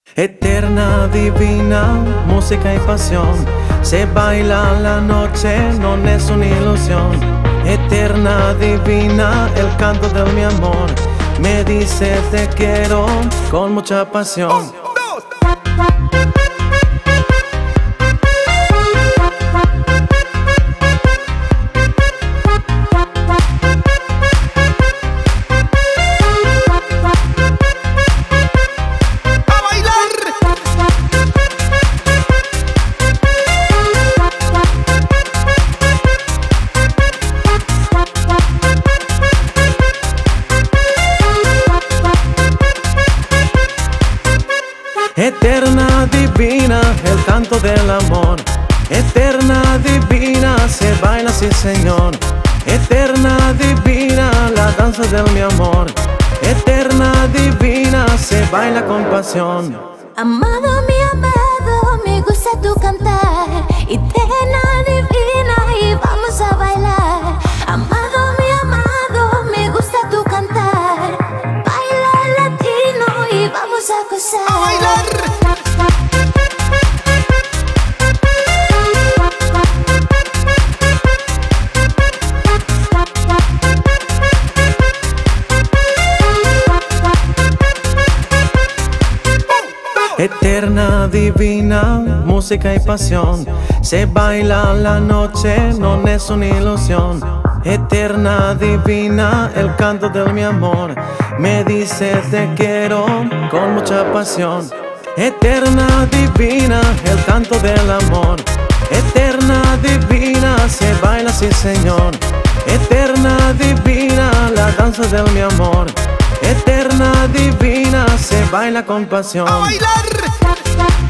Eterna, divina, música y pasión. Se baila la noche, no es una ilusión. Eterna, divina, el canto de mi amor. Me dice te quiero con mucha pasión. Eterna, divina, el canto del amor. Eterna, divina, se baila, sí señor. Eterna, divina, la danza de mi amor. Eterna, divina, se baila con pasión. Amado, me gusta tu cantar. Eterna, divina, y vamos a bailar. Amado, me gusta tu cantar. Baila latino y vamos a gozar. ¡A bailar! Eterna, divina, música y pasión. Se baila la noche, no es una ilusión. Eterna, divina, el canto de mi amor. Me dice te quiero con mucha pasión. Eterna, divina, el canto del amor. Eterna, divina, se baila, sí señor. Eterna, divina, la danza de mi amor. Eterna, divina, se baila con pasión. ¡A bailar!